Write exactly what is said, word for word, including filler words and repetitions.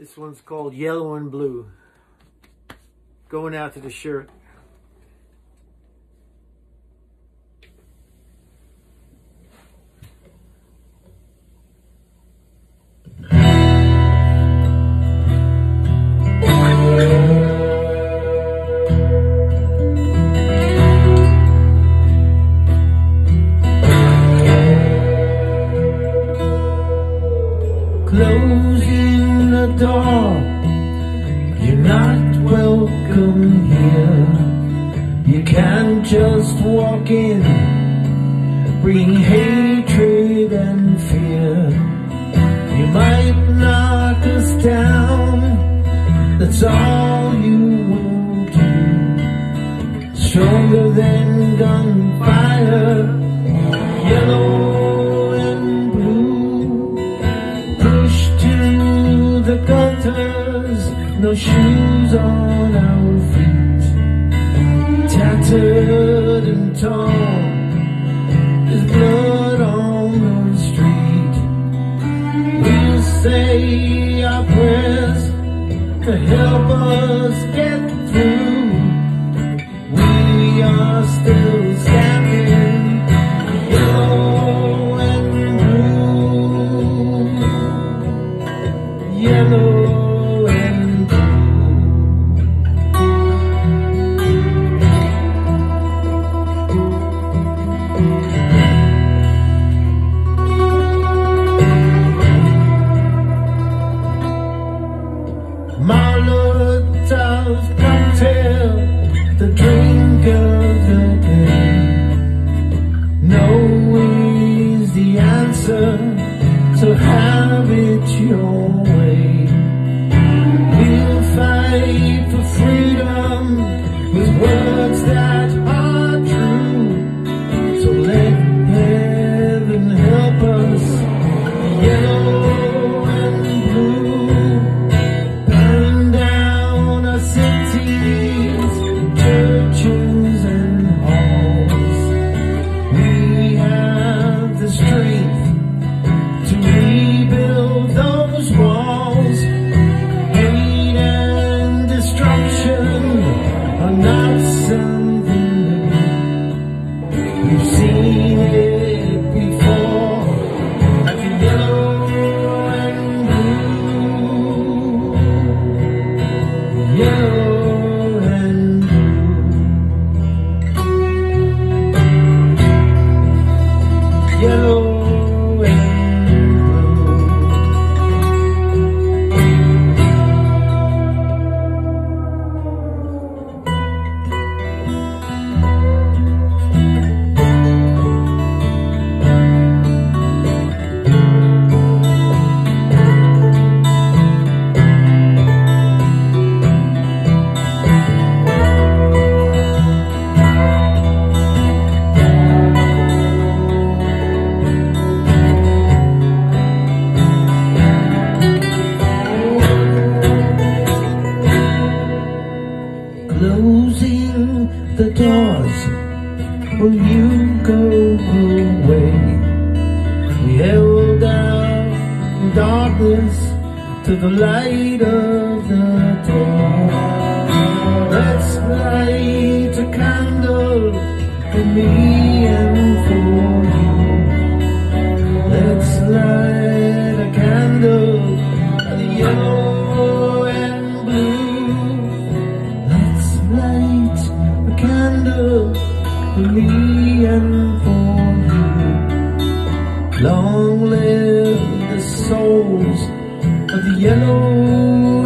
This one's called Yellow and Blue. Going out to the shirt. Closing the door, you're not welcome here. You can't just walk in, bring hatred and fear. You might knock us down, that's all you will do. Stronger than gunfire, yellow gutters, no shoes on our feet, tattered and torn, there's blood on the street. We'll say our prayers to help us get through. We are still standing, yellow and blue, yellow and blue. Molotov cocktail, the drink of the day. No is the answer, so have it your way. We'll fight for freedom with words that are true. So let heaven help us, yellow and blue. Burn down our cities, churches and halls. We have the strength to rebuild those walls. Hate and destruction are not something new. We've seen it before, like the yellow and blue, yellow and blue, yellow. Closing the doors, will you go away? We held out darkness to the light of the day. Let's light a candle for me and for you. Let's light a candle for the yellow and blue. Let's light a candle for me and for you. Long live the souls of the yellow